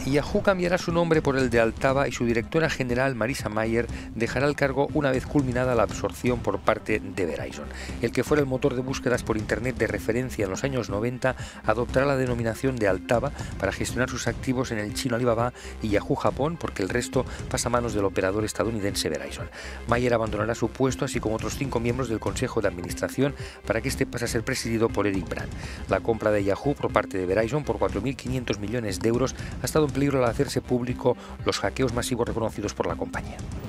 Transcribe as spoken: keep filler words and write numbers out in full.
Yahoo cambiará su nombre por el de Altava y su directora general, Marissa Mayer, dejará el cargo una vez culminada la absorción por parte de Verizon. El que fuera el motor de búsquedas por Internet de referencia en los años noventa adoptará la denominación de Altava para gestionar sus activos en el chino Alibaba y Yahoo Japón, porque el resto pasa a manos del operador estadounidense Verizon. Mayer abandonará su puesto, así como otros cinco miembros del Consejo de Administración, para que este pase a ser presidido por Eric Brandt. La compra de Yahoo por parte de Verizon por cuatro mil quinientos millones de euros ha estado en peligro al hacerse público los hackeos masivos reconocidos por la compañía.